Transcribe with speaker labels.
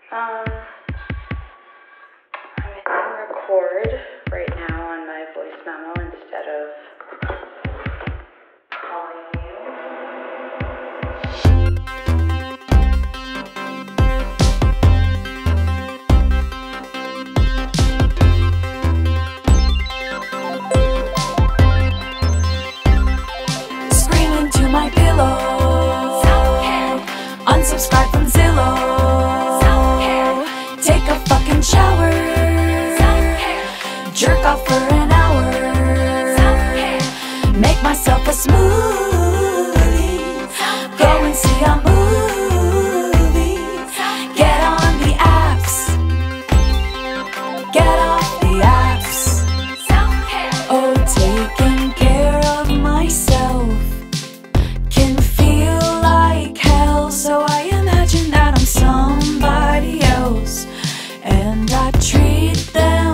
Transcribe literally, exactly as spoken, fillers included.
Speaker 1: Um, I'm hitting record right now on my voice memo instead of calling you.
Speaker 2: Scream into my pillow. Unsubscribe from Zillow. Take a fucking shower. Jerk off for an hour. Make myself a smoothie. Go and see a movie. Get on the apps. Get off the apps. Oh, taking care of myself can feel like hell. So I imagine that I'm somebody else, and I treat them